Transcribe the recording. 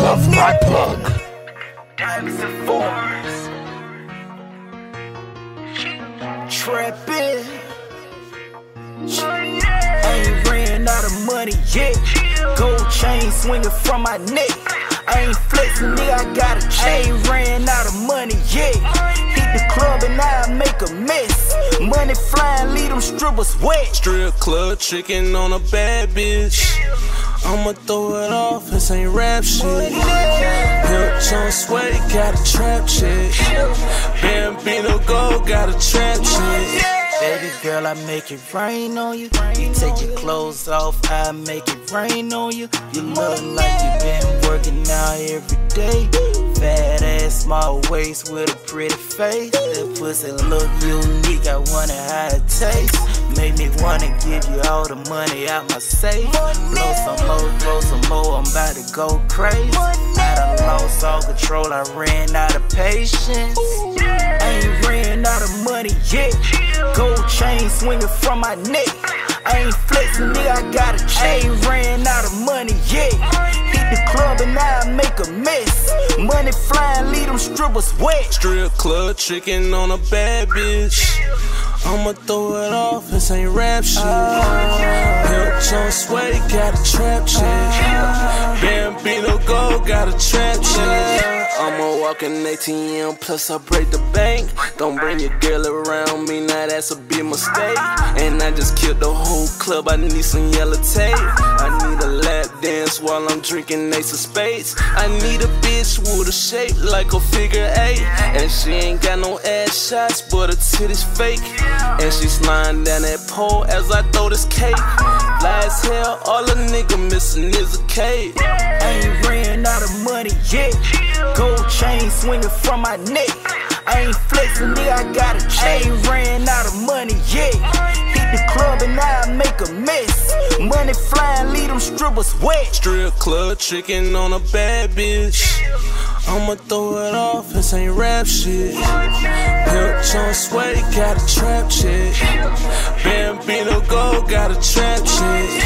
love my plug. Diamonds and fours. Trappin'. Ain't ran out of money yet. Gold chain swinging from my neck. I ain't flexing, nigga, I got a check. Ain't ran out of money yet. Hit the club and now I make a mess. Money flying, leave them strippers wet. Strip club tricking on a bad bitch. I'ma throw it off, this ain't rap shit. Pimp John Sway got a trap chick. BAMBINO Gold got a trap chick. Baby girl, I make it rain on you. You take your clothes off, I make it rain on you. You look like you been working out every day. Fat ass, small waist with a pretty face. That pussy look unique, I wonder how it tastes. Make me wanna give you all the money out my safe. Blow some more, throw some more, I'm about to go crazy. I done lost all control, I ran out of patience. Ain't ran out of money yet. Gold chain swinging from my neck. I ain't flexing, nigga, I got a check. Ain't ran out of money yet. Hit the club and now I make a mess. Money flying, leave them strippers wet. Strip club tricking on a bad bitch. I'ma throw it off, this ain't rap shit. Pimp John Sway got a trap chick. BAMBINO Gold got a trap chick. I'ma walk an ATM, plus I break the bank. Don't bring your girl around me, now that's a big mistake. And I just killed the whole club, I need some yellow tape. I need a lap dance while I'm drinking Ace of Spades. I need a bitch with a shape like a figure 8. And she ain't got no ass shots, but her titties fake. And she sliding down that pole as I throw this cake. Fly as hell, all a nigga missing is a cake. Ain't ran out of money yet. Gold chain swinging from my neck. I ain't flexing, nigga, I got a check. Ain't ran out of money yet. Hit the club and now I make a mess. Money flying, leave them strippers wet. Strip club tricking on a bad bitch. I'ma throw it off, this ain't rap shit. Pimp John Sway got a trap chick. BAMBINO Gold got a trap chick.